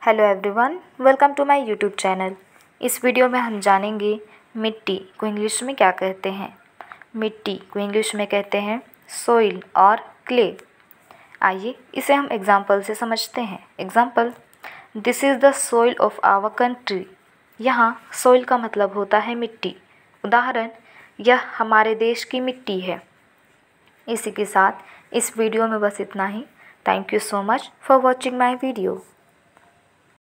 Hello everyone, welcome to my YouTube channel. इस video में हम जानेंगे मिट्टी को इंग्लिश में क्या कहते हैं। मिट्टी को इंग्लिश में कहते हैं सोइल और क्ले। आइए इसे हम एग्जाम्पल से समझते हैं। Example, this is the soil of our country. यहाँ सोइल का मतलब होता है मिट्टी। उदाहरण, यह हमारे देश की मिट्टी है। इसी के साथ इस वीडियो में बस इतना ही। Thank you so much for watching my video.